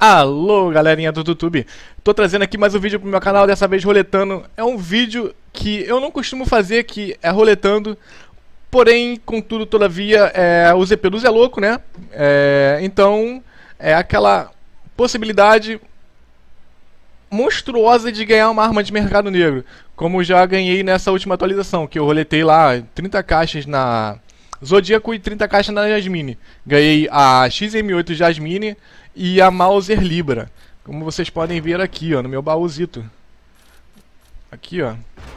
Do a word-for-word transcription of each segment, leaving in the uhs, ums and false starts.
Alô, galerinha do YouTube. Tô trazendo aqui mais um vídeo pro meu canal, dessa vez roletando. É um vídeo que eu não costumo fazer, que é roletando. Porém, contudo, todavia, é, o Z P do Zé Louco, né? É, então, é aquela possibilidade monstruosa de ganhar uma arma de mercado negro. Como já ganhei nessa última atualização, que eu roletei lá trinta caixas na Zodíaco e trinta caixas na Jasmine. Ganhei a X M oito Jasmine e a Mauser Libra. Como vocês podem ver aqui, ó, no meu baúzito. Aqui, ó.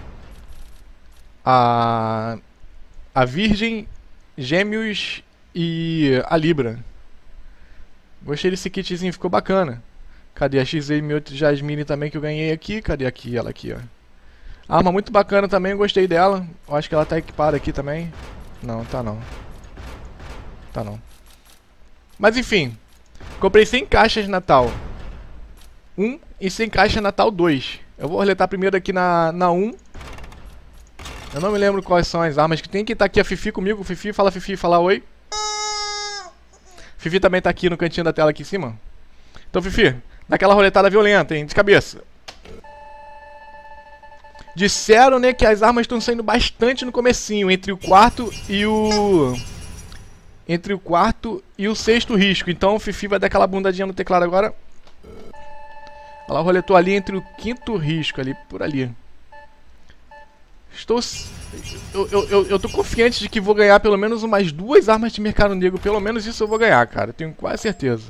A... A Virgem, Gêmeos e a Libra. Gostei desse kitzinho, ficou bacana. Cadê a X M oito Jasmine também que eu ganhei aqui? Cadê aqui, ela aqui, ó. Arma muito bacana também, gostei dela. Eu acho que ela tá equipada aqui também. Não, tá não. Tá não. Mas enfim. Comprei cem caixas Natal um e cem caixas Natal dois. Eu vou roletar primeiro aqui na, na um. Eu não me lembro quais são as armas que tem. Que tá aqui a Fifi comigo. Fifi, fala Fifi, fala oi. Fifi também tá aqui no cantinho da tela aqui em cima. Então Fifi, dá aquela roletada violenta, hein, de cabeça. Disseram, né, que as armas estão saindo bastante no comecinho, entre o quarto e o... Entre o quarto e o sexto risco. Então o Fifi vai dar aquela bundadinha no teclado agora. Ela roletou ali entre o quinto risco, ali, por ali. Estou... Eu, eu, eu, eu tô confiante de que vou ganhar pelo menos umas duas armas de mercado negro. Pelo menos isso eu vou ganhar, cara. Tenho quase certeza.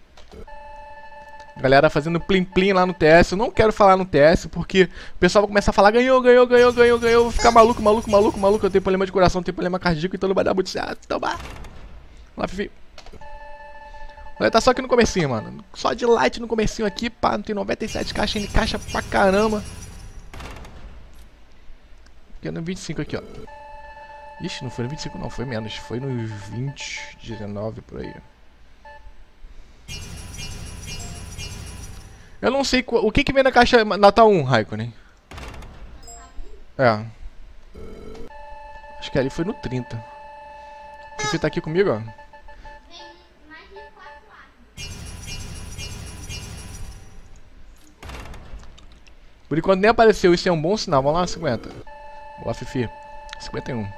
Galera fazendo plim plim lá no T S. Eu não quero falar no T S porque o pessoal vai começar a falar ganhou, ganhou, ganhou, ganhou, ganhou. Eu vou ficar maluco, maluco, maluco, maluco. Eu tenho problema de coração, tenho problema cardíaco, então não vai dar muito certo. Então vai. Vamos lá, Fifi. Olha, tá só aqui no comecinho, mano. Só de light no comecinho aqui, pá. Não tem noventa e sete caixas, tem caixa pra caramba. Aqui é no vinte e cinco aqui, ó. Ixi, não foi no vinte e cinco não, foi menos. Foi no vinte, dezenove, por aí. Eu não sei o que que vem na caixa Natal um, Raikkonen. É. Acho que ali foi no trinta. O Fifi tá aqui comigo, ó. Por enquanto nem apareceu, isso é um bom sinal. Vamos lá, cinquenta. Boa, Fifi. cinquenta e um.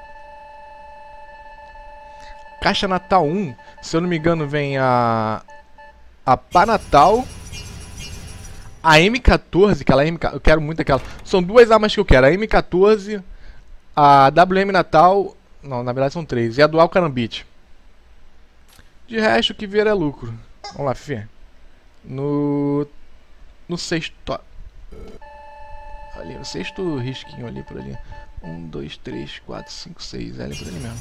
Caixa Natal um, se eu não me engano, vem a... A Pá Natal... A M quatorze, aquela M... Eu quero muito aquela. São duas armas que eu quero. A M quatorze, a W M Natal... Não, na verdade são três. E a Dual Carambit. De resto, o que vier é lucro. Vamos lá, Fifi. No... No sexto... Ali, no sexto risquinho ali, por ali. Um, dois, três, quatro, cinco, seis. É ali por ali mesmo.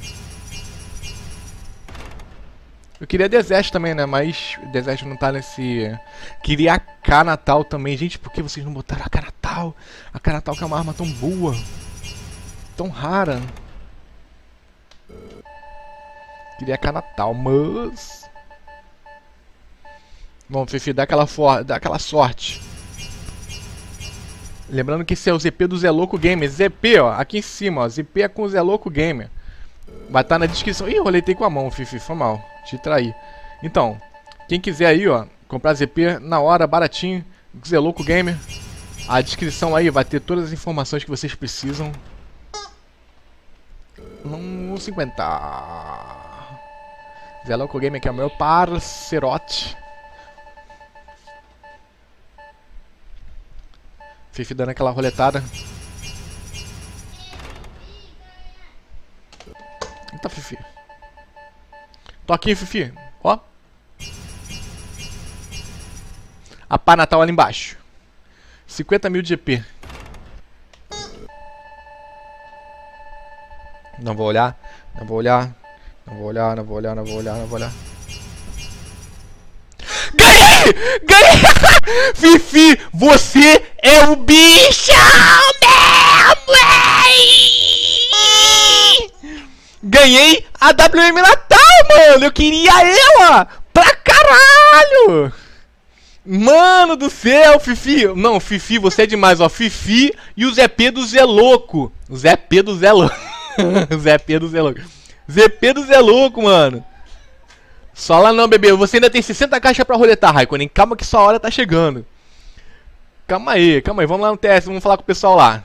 Eu queria Desert também, né? Mas o Desert não tá nesse... Queria a K Natal também. Gente, por que vocês não botaram a K Natal? A K Natal que é uma arma tão boa. Tão rara. Queria a K Natal, mas... Vamos, Fifi, dá aquela, for... dá aquela sorte. Lembrando que esse é o Z P do Zé Louco Gamer. Z P, ó, aqui em cima, ó. Z P é com o Zé Louco Gamer. Vai estar na descrição. Ih, eu roletei com a mão, Fifi, foi mal. Te traí. Então, quem quiser aí, ó, comprar Z P na hora, baratinho, Zé Louco Gamer. A descrição aí vai ter todas as informações que vocês precisam. No cinquenta. Zé Louco Gamer, que é o meu parceirote. Fifi dando aquela roletada. Eita, Fifi. Toquinho, Fifi. Ó. A Pá Natal ali embaixo. cinquenta mil de G P. Não vou olhar. Não vou olhar. Não vou olhar, não vou olhar, não vou olhar, não vou olhar. Ganhei! Ganhei! Fifi, você é o bicho mesmo! Ganhei a W M Natal, mano! Eu queria ela! Pra caralho! Mano do céu, Fifi! Não, Fifi, você é demais, ó. Fifi e o Zé P do Zé Louco. O Zé P do Zé Louco. O Zé P do Zé Louco. Z P do Zé Louco, mano. Só lá não, bebê. Você ainda tem sessenta caixas pra roletar, Raikkonen. Calma que sua hora tá chegando. Calma aí, calma aí. Vamos lá no T S, vamos falar com o pessoal lá.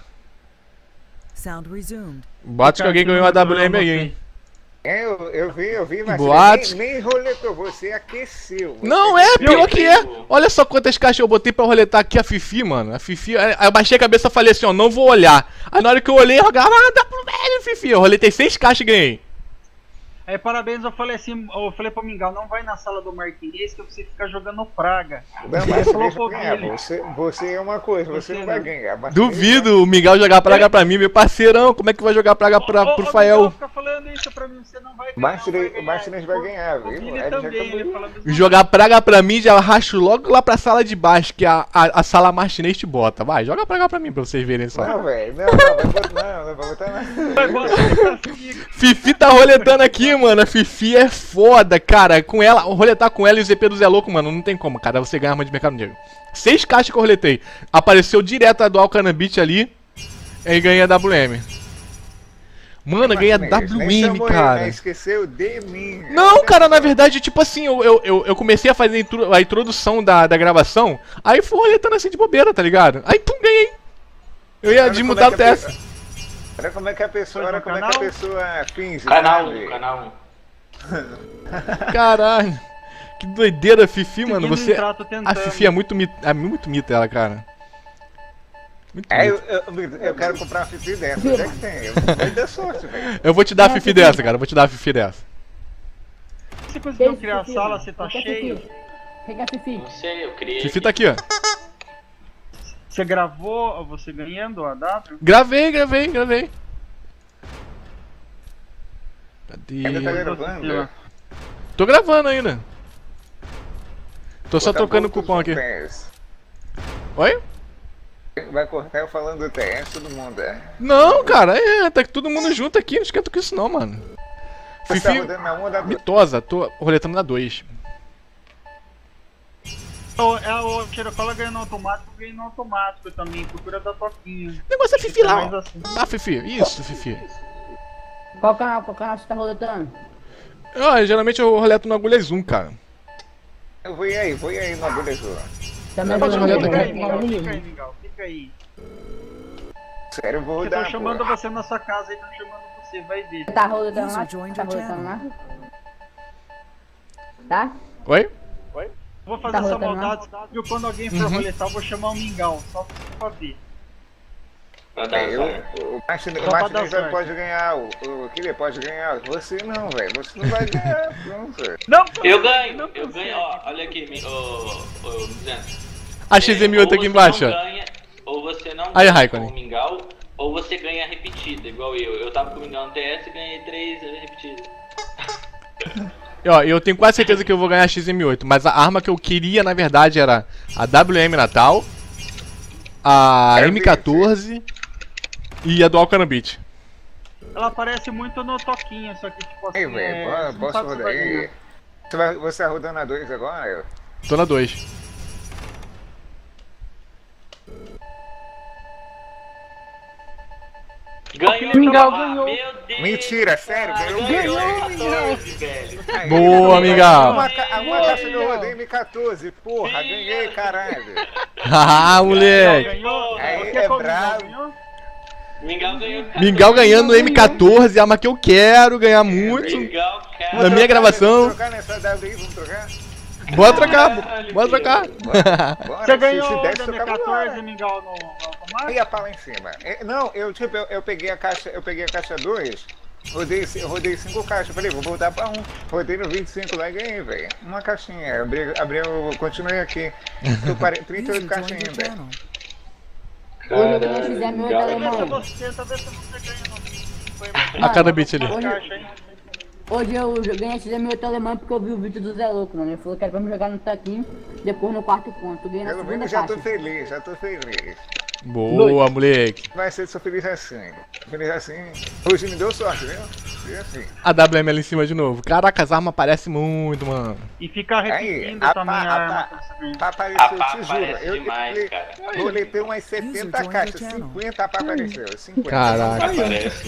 Bota que alguém ganhou a W M aí, hein. É, eu, eu vi, eu vi, mas Boate. nem, nem roletou, você aqueceu. Você Não, é, aqueceu. pior que é. Olha só quantas caixas eu botei pra roletar aqui a Fifi, mano. A Fifi, aí eu baixei a cabeça e falei assim, ó, não vou olhar. Aí na hora que eu olhei, eu jogava, ah, dá pro velho, Fifi. Eu roletei seis caixas e ganhei. Aí, parabéns, eu falei assim, eu falei pro Mingau, não vai na sala do Marquinhos que você fica jogando praga. Não, mas Ele falou deixa eu pro ganhar, Billy. você, você é uma coisa, você, Você não vai não. ganhar. mas Duvido o Miguel jogar praga pra mim, meu parceirão. Como é que vai jogar praga pra, Ô, pro ô, Fael? Mingau fica falando isso pra mim, você não vai ganhar. Martinez- não vai ganhar. Martinez vai ganhar, O viu? Billy Ele já também, acabou. ele fala a mesma Jogar praga pra mim, já racho logo lá pra sala de baixo, que a, a, a sala Martinez te bota. Vai, joga praga pra mim pra vocês verem só. Não, velho, não, não, vai botar, não, não vai botar nada. Vai botar comigo. Fifi tá roletando aqui, mano. A Fifi é foda, cara. Com ela, roletar com ela e o Z P do Zé Louco, mano, não tem como, cara. Você ganha arma de mercado negro. Seis caixas que eu roletei. Apareceu direto a do Alcanabit ali. E ganhei a W M. Mano, eu ganhei a Martinez, nem W M, chamou ele, cara. né? Esqueceu de mim. Não, cara, na verdade, tipo assim, eu, eu, eu, eu comecei a fazer a intro- a introdução da, da gravação. Aí fui roletando assim de bobeira, tá ligado? Aí, pum, ganhei. Eu ia Olha desmutar como o é que a T S. pe- Olha como é que a pessoa, Foi olha no como é que a canal? pessoa finge. Canal sabe? um, canal Caralho. Que doideira, Fifi, mano. Seguindo Você. em trato, A tentando. Fifi é muito mito, é muito mito ela, cara. Muito É, eu, mito. eu, eu quero comprar uma Fifi dessa. Onde é que tem? Eu vai dar sorte, velho. Eu vou te dar a Fifi dessa, cara. Eu vou te dar a Fifi dessa. Você conseguiu Fifi, criar a Fifi, sala, você tá Fifi, cheio? Fifi. Pega a Fifi. Não sei, eu criei. Fifi tá aqui, ó. Você gravou você ganhando a W? Gravei, gravei, gravei. Cadê? Ainda tá gravando. Tô gravando ainda. Tô só Botar trocando o pontos cupom no aqui. T S. Oi? Vai cortar eu falando do T S, todo mundo, é. Não, cara, é, tá todo mundo junto aqui, não esquenta com isso não, mano. Você tá Fifi, rodando na onda da... mitosa, tô roletando na dois. O, é, o Tiracola ganhou no automático, eu ganhei no automático também, procura da Toquinha. O negócio é Fifi lá, Mais ó. assim. Ah, Fifi, isso, Fifi. Qual canal? Qual canal você tá roletando? Ah, geralmente eu roleto no agulha zoom, cara. Eu vou ir aí, vou ir aí no agulha azul. Também Pode vou roletar Fica aqui. aí, Mingau, fica aí, Mingau, fica aí. Sério, eu vou Porque rodar, tô chamando pô. você na sua casa e tô chamando você, vai ver. Tá roletando lá? Tá roletando lá? Tá? Oi? Vou fazer Tá essa rodando lá? maldade, viu? Quando alguém for Uhum. roletar, eu vou chamar o Mingau, só pra ver. Pra dar É, eu, azar. o Martinez, Só o pra Martinez dar já sorte. pode ganhar, o, o Killer pode ganhar, você não, velho, você não vai ganhar, pronto. Não, Eu ganho, não eu consegue. ganho, ó, olha aqui, mi- ô, ô, Mizano. A X M oito Ou aqui você embaixo, não ó. ganha, ou você não Aí, ganha Raikkonen. com o Mingau, ou você ganha repetida, igual eu. Eu tava com o Mingau no T S e ganhei três repetidas. E, ó, eu tenho quase certeza que eu vou ganhar a X M oito, mas a arma que eu queria, na verdade, era a W M Natal, a Era M quatorze e a do Alcanabit. Ela aparece muito no Toquinha, só que tipo assim, Ei, é, velho, você não posso sabe se rodar vai aí? ganhar. Você, vai, você tá rodando a dois agora? Tô na dois. Ganhou, Mingau ah, ganhou. Meu Deus! Mentira, sério, cara, ganhou, ganhou ganhou. M quatorze, velho. Aí, Boa, Mingau. Uma, ca- uma caixa que eu rodei M quatorze, porra, ganhei, caralho. Haha, moleque. Ganhou? Aí O que é que o Mingau bravo. ganhou? Mingau ganhou. Mingau ganhando M quatorze, arma que eu quero ganhar muito. Mingau, cara. Na minha gravação. Vamos trocar nessa W aí, vamos trocar? Bora trocar, bora trocar. Bora, Você se- ganhou se o desse, da tocava M quatorze, agora. Mingau, no, no automático? Aí a pá lá em cima. É, não, eu tipo, eu, eu peguei a caixa, eu peguei a caixa dois, rodei, ci- rodei cinco caixas, falei, vou voltar pra um. Rodei no vinte e cinco lá e ganhei, velho. Uma caixinha, abri, abri eu continuei aqui. Tô pare- trinta e oito caixas ainda. Hoje eu ganhei X M oito Mingau. Tenta alemão. você, tenta ver se você ganha no Foi mais- A cada bit ali. Uma caixa, hein? Hoje eu ganhei X M oito alemão porque eu vi o vídeo do Zé Louco, mano. Ele falou que era pra me jogar no taquinho, depois no quarto ponto. Eu ganhei na Pelo segunda menos já tô caixa. feliz, já tô feliz. Boa, moleque. Vai ser só feliz assim. Feliz assim. Hoje me deu sorte, viu? E assim. A W M ali em cima de novo. Caraca, as armas parecem muito, mano. E fica repetindo a também pá- a a arma pá- pra você ganhar. Pra A aparecer, pá eu te juro. aparece Eu, demais, eu, cara. eu roletei umas setenta caixas, cinquenta pá apareceu. cinquenta. Caraca. Aparece.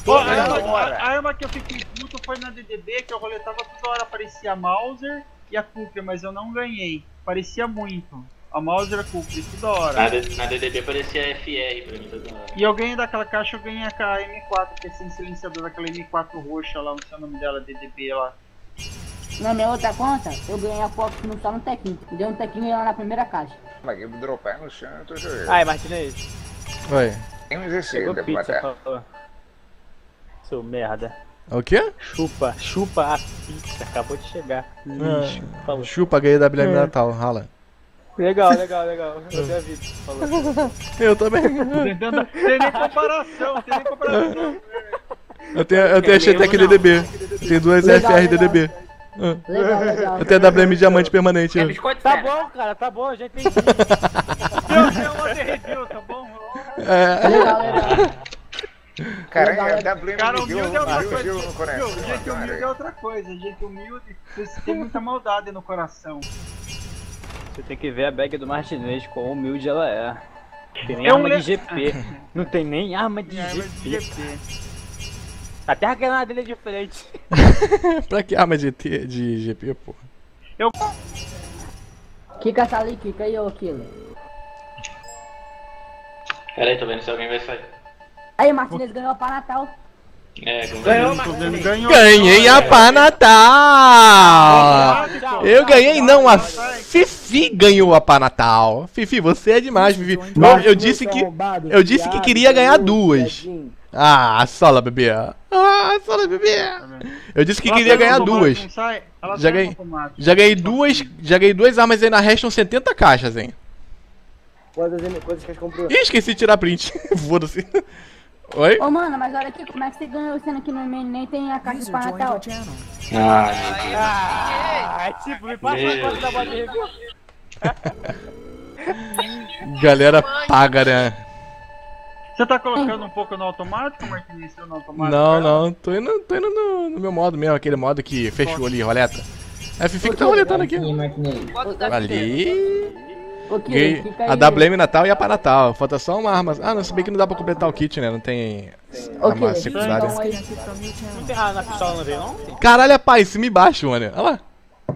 Pô, a, toda arma, hora. a, a arma que eu fiquei puto foi na D D B, que eu roletava toda hora, aparecia a Mauser e a Cooper, mas eu não ganhei. Parecia muito. A Mauser e a Cooper, toda hora. Na, D- na D D B parecia F R pra mim toda hora. E eu ganhei daquela caixa, eu ganhei a M quatro, que é sem silenciador, aquela M quatro roxa lá, não sei o nome dela, D D B lá. Na minha outra conta, eu ganhei a Fox no só no tequinho. Deu um tequinho lá na primeira caixa. Mas eu dropar no chão, eu tô jogando. Ai, Martinez. Oi. Tem um exercício Chegou pra pizza, matar. falou. Seu merda. O quê? Chupa, chupa a pizza. Acabou de chegar. Lixo. Falou. Chupa, ganhei da W M Natal, rala. Legal, legal, legal. Eu vi a vida. Falou. Eu também. Tentando, tem nem comparação, tem nem comparação. Eu tenho, eu tenho a Xtec D D B. Eu tenho duas Legal, F R D D B. Ah. Legal, legal. Eu tenho a W M Diamante permanente. É ó. biscoito Tá fera. bom, cara, tá bom, já entendi. Eu tenho uma review, tá bom? É. Legal, legal. Cara, Legal, é legal. W M Cara, me deu humilde é outra deu coisa. gelo no coração. Viu, gente humilde é cara. outra coisa. Gente humilde, você tem muita maldade no coração. Você tem que ver a bag do Martinez, quão humilde ela é. Não tem nem É um arma le- de G P. Não tem nem arma de É, mas G P. G P. Até a granada dele é diferente. Pra que arma de, T, de G P, porra? Kika essa ali, Kika aí, ô Kilo. Pera aí, tô vendo se alguém vai sair. Aí, Martinez ganhou pra Natal. É, como Ganhou, Tô vendo, Martinez. ganhou. Ganhei a pá Natal! Automático. Eu ganhei não, a Fifi ganhou a pá Natal. Fifi, você é demais, Fifi. Eu, eu disse que eu disse que queria ganhar duas. Ah, sola bebê. Ah, sola bebê. Eu disse que Ela queria sai no ganhar automático, duas. não sai? Ela Já sai no ganhei. automático. Já ganhei duas, já ganhei duas armas e ainda restam setenta caixas, hein. Quantas coisas que a gente comprou? Ih, esqueci de tirar print. Foda-se. Oi? Ô, mano, mas olha aqui, como é que você ganhou sendo que no nem, nem tem a caixa de pra Natal? Ah, Ah, tipo, me passa Meu a conta da bola de review. Galera paga, né? Você tá colocando um pouco no automático, Martinez? No automático? Não, não, tô indo, tô indo no, no meu modo mesmo, aquele modo que fechou ali, roleta. É a Fifi que tá roletando aqui. Ali. Ô, Kilo, Ganhei Kika a aí. W M Natal e a para Natal. Falta só uma arma. Ah, não, se bem que não dá pra completar o kit, né? Não tem Ô, arma Kilo, secundária. então aí. Não tem nada na pistola, não veio, não? Caralho, pai, se me baixa, mano. Olha lá.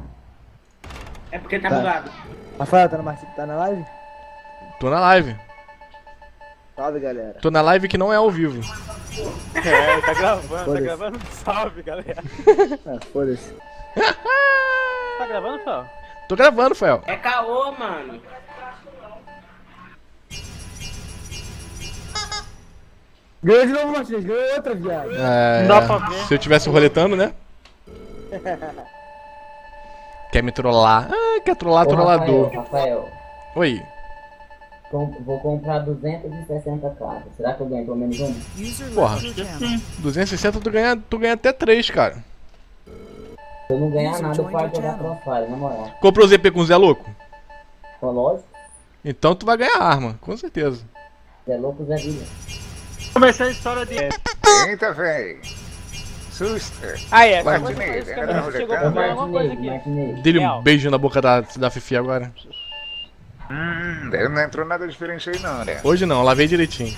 É porque tá bugado. Rafael, tá na, Marci- tá na live? Tô na live. Salve, galera. Tô na live que não é ao vivo. É, tá gravando, tá Foda-se. gravando. Salve, galera. Ah, foda-se. Tá gravando, Fel? Tô gravando, Fel. É caô, mano. Ganhou de novo, Martinez. Ganhou outra, viado. É, Não dá pra ver. Se eu tivesse roletando, né? Quer me trollar? Ah, quer trollar, trollador. Rafael, Oi. com- vou comprar duzentas e sessenta cartas. Será que eu ganho pelo menos um? Porra, duzentos e sessenta tu ganha, tu ganha até três, cara. Se eu não ganhar nada, eu paro de jogar Crossfire, na moral. Comprou o Z P com o Zé Louco? Foi lógico, Então tu vai ganhar arma, com certeza. Zé Louco, Zé Vila. Comecei a história de... Eita, véi. Susto. Ah, é, Martinez, essa ainda tá coisa chegou roletando? pra alguma coisa Martinez, aqui. Martinez. Dele um Real. beijo na boca da, da Fifi agora. Hum, não entrou nada diferente aí não, né? Hoje não, lavei direitinho.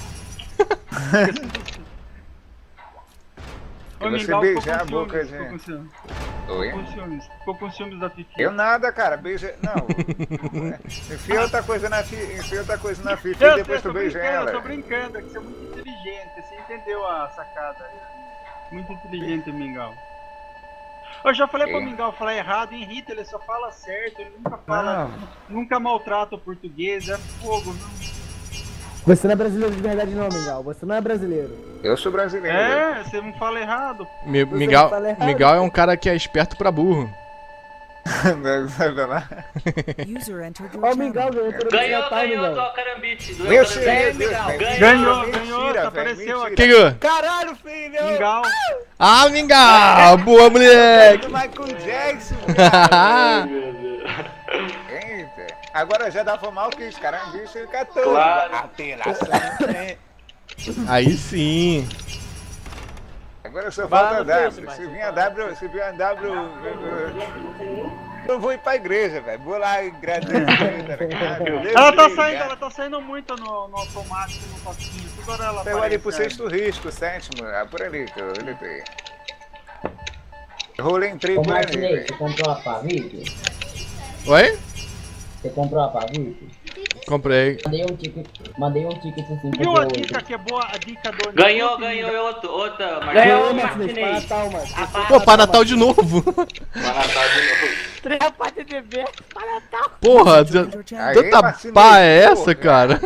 Ô, você Mingau ficou beijar com a boca ciúmes, de- ficou com ciúmes. Oi? Ficou com ciúmes, ficou com ciúmes da Fifi. Eu nada, cara. Beija. Não. Enfia outra coisa na Fifi. Enfia outra coisa na Fifi Eu e depois tô tu beija brincando, eu tô ela. brincando, é que você é muito inteligente, você entendeu a sacada. Muito inteligente, Mingau. Eu já falei pro Sim. Mingau falar errado, irrita, ele só fala certo, ele nunca fala, nunca maltrata o português, é fogo, não. Você não é brasileiro de verdade não, Mingau. Você não é brasileiro. Eu sou brasileiro. É, você não fala errado. Mi- Você Miguel, fala errado. Miguel é um cara que é esperto pra burro. Ó, o Mingau ganhou todo Ganhou, Natal, ganhou Mingau. do Carambite. Meu Ganhou Deus, Carambite. Deus, Mingau. velho. Ganhou, Mentira, ganhou, velho, apareceu mentira. Que ganhou? Caralho, filho! Mingau. Ah, Mingau! Boa, moleque! Do Michael Jackson, Ah, Meu Deus. Eita. Agora já dá pra mal que os caras bicho catou. Claro. Apelação. Aí sim. Agora só Vai falta lá no W. Face, Se Marcos. vir a W, se vir a W. Eu vou ir pra igreja, velho. Vou lá agradecer. Ela tá saindo, ela tá saindo muito no, no automático, no toquinho, toda hora ela Saiu ali aparece. pro sexto risco, sétimo, é por ali que eu deletei. Eu rolei entrei Ô por ali, Martinez, velho. você comprou a Pavite? Oi? Você comprou a Pavite? Comprei. Mandei um ticket, mandei um ticket assim Viu a pra você dica hoje. que é boa? A dica do Ganhou, Antilope, ganhou liga. outro, outra, Martinez. Ganhou, Ô, Martinez, para Martinez. Natal, mano. A pá- Pô, para Natal de novo. Pra Natal de novo. Três pra T D B, para Natal. Porra, Aí, tanta Martinez, pá é porra. essa, cara?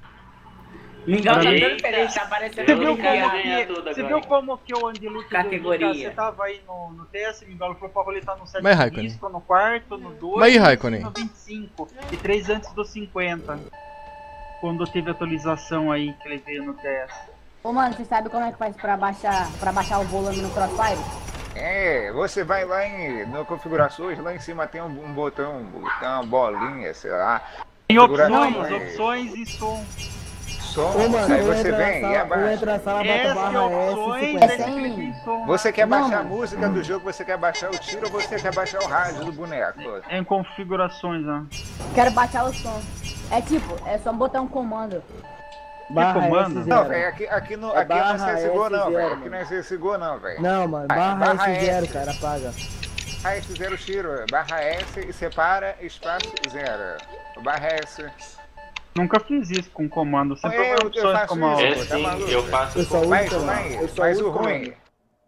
Mingau tá Eita. dando feliz, tá aparecendo Você Eu viu não quero como ganhar que, tudo você agora. viu como que o Andiluque Categoria. Você tava aí no, no T S, Mingau, falou pra roletar no Mas, sétimo Raikkonen? risco, no quarto, no dois, Mas aí, Raikkonen? no vinte e cinco e três antes do cinquenta. Quando teve atualização aí que ele veio no T S. Ô, mano, você sabe como é que faz pra baixar, pra baixar o volume no Crossfire? É, você vai lá em no configurações, lá em cima tem um, um botão, tem uma bolinha, sei lá. Tem opções, Configurações. opções e som. Som, Ô, mano, aí ou você entra na vem e sala, ou abaixa. entra na sala, bota S, barra opções, S, aí cinquenta. clica em som. Você quer Não, baixar a mano. música do jogo, você quer baixar o tiro ou você quer baixar o rádio do boneco? Em configurações, ó. Quero baixar o som. É tipo, é só botar um comando. Barra comando? S Não, zero. velho, aqui, aqui, no, É aqui não é barra C S G O S não, zero, velho. Aqui mano. não é C S G O não, velho. Não, mano, Barra barra S zero, S. cara, apaga. Barra S zero tiro, barra S e separa espaço zero. Barra S. Nunca fiz isso com comando, sempre É, foi eu- eu opções faço como isso. É Tá sim, maluco? eu faço. Eu só uso Mas, comando. mas, Eu só mas uso o ruim. comando.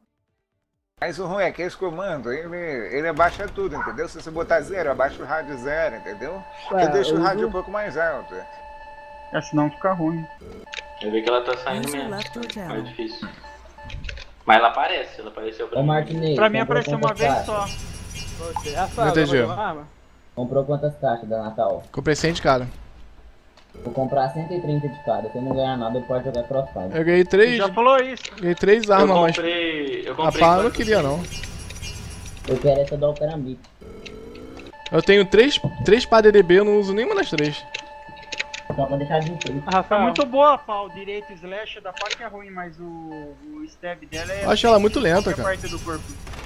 Mas o ruim é que esse comando, ele, ele abaixa tudo, entendeu? Se você botar zero, abaixa o rádio zero, entendeu? Ué, eu deixo eu o rádio uso- um pouco mais alto. É, senão fica ruim. Eu vi que ela tá saindo mesmo. Mais difícil. Mas ela aparece, ela apareceu pra Ô mim. Martinez, Pra mim comprou apareceu uma quantas vez caixas? só. Você, Rafael, Não entendi. ganhou uma arma? Comprou quantas caixas da Natal? Comprei cem de cara. Vou comprar cento e trinta de cada. Se eu não ganhar nada, eu posso jogar Crossfire. Eu ganhei três. Já falou isso. Ganhei três Eu armas, mas. comprei. Eu A comprei. pá eu não quanto? queria não. Eu quero essa do Alcarambite. Eu tenho três, três pá D D B, eu não uso nenhuma das três. Então vou deixar de frente. Tá Rafael, muito boa a pau, direito slash da faca é ruim, mas o, o stab dela é Eu acho ela muito lenta, é cara. parte do corpo.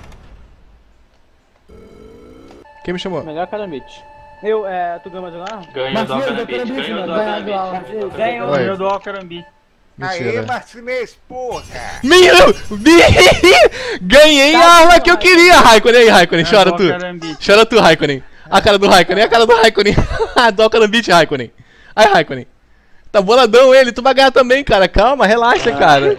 Quem me chamou? melhor carambite. Eu, é, tu ganhou mais uma arma? Ganhou do Martinez, Alcarambite, Alcarambite, ganhou do mano. Ganhou do Alcarambite. Ganhou. Oi. Eu dou Alcarambi. Aê, Mentira. Martinez, porra! Meu! Ganhei a arma que eu queria, Raikkonen. Aí, Raikkonen, chora tu. Chora tu, Raikkonen. A cara do Raikkonen, a cara do Raikkonen. Do Alcarambite, Raikkonen. Aí, Raikkonen. Tá boladão ele, tu vai ganhar também, cara. Calma, relaxa, cara.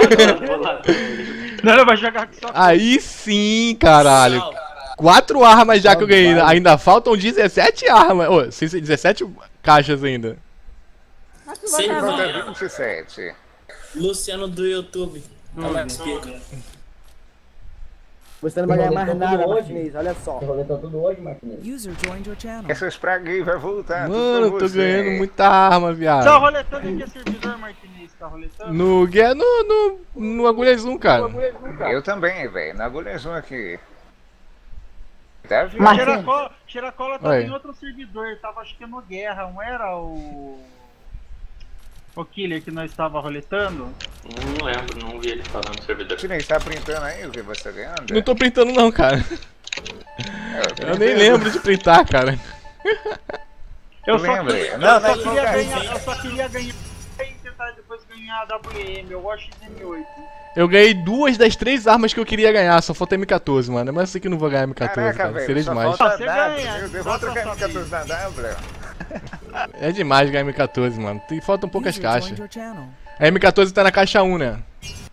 Não, ele vai jogar aqui só. Aí sim, caralho. Quatro armas já que eu ganhei. Ainda faltam dezessete armas. Ô, dezessete caixas ainda. Sem Falta dúvida. vinte e sete. Luciano do YouTube. Tá mais pica. Você não vai ganhar Você mais roletou nada, tudo Martinez, olha só. Você roletou tudo hoje, Martinez? Essas pragas aí vai voltar. tudo Mano, eu pra tô você. ganhando muita arma, Tá viado. roletando em que servidor, Martinez? Tá roletando? No, guia- no, no, no Agulha Zoom, cara. Eu também, velho. Na agulha zoom aqui. Tá vendo? Mas- Xeracola, Xeracola tava Oi. em outro servidor, tava acho que no Guerra, não era o. O Killer que nós estava roletando? Não lembro, não vi ele falando no servidor. Martinez, tá printando aí o que você ganhando? Não tô printando não, cara. É, Eu nem lembro de printar, cara. Eu só, Lembra? queria- Não, eu só não, queria não, ganhar, não. eu só queria ganhar e tentar depois ganhar a W M, eu gosto de M oito. Eu ganhei duas das três armas que eu queria ganhar, só falta M quatorze, mano. Mas eu sei que eu não vou ganhar M quatorze, Caraca, cara. velho, Seria só demais. falta Você W, ganha, meu Deus, dá vou pra trocar M saber. quatorze na W. É demais ganhar M quatorze, mano. Tem, faltam poucas caixas. A M quatorze tá na caixa um, né?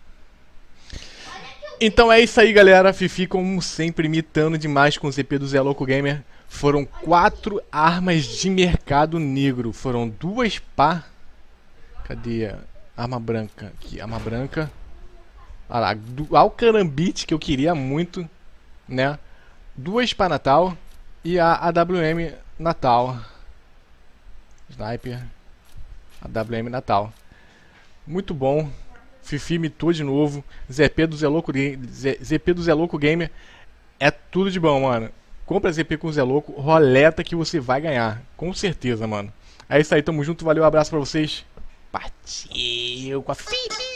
Então é isso aí, galera. Fifi, como sempre, imitando demais com o Z P do Zé Louco Gamer. Foram quatro armas de mercado negro. Foram duas pá. Cadê? Arma branca. Aqui, arma branca. Olha lá, do Alcarambite, que eu queria muito, né? Duas pá Natal. E a A W M Natal. Sniper. A W M Natal. Muito bom. Fifi imitou de novo. Z P do Zé Louco, Z- ZP do Zé Louco Gamer é tudo de bom, mano. Compra Z P com o Zé Louco, roleta que você vai ganhar. Com certeza, mano. É isso aí, tamo junto. Valeu, abraço pra vocês. Partiu com a Fifi.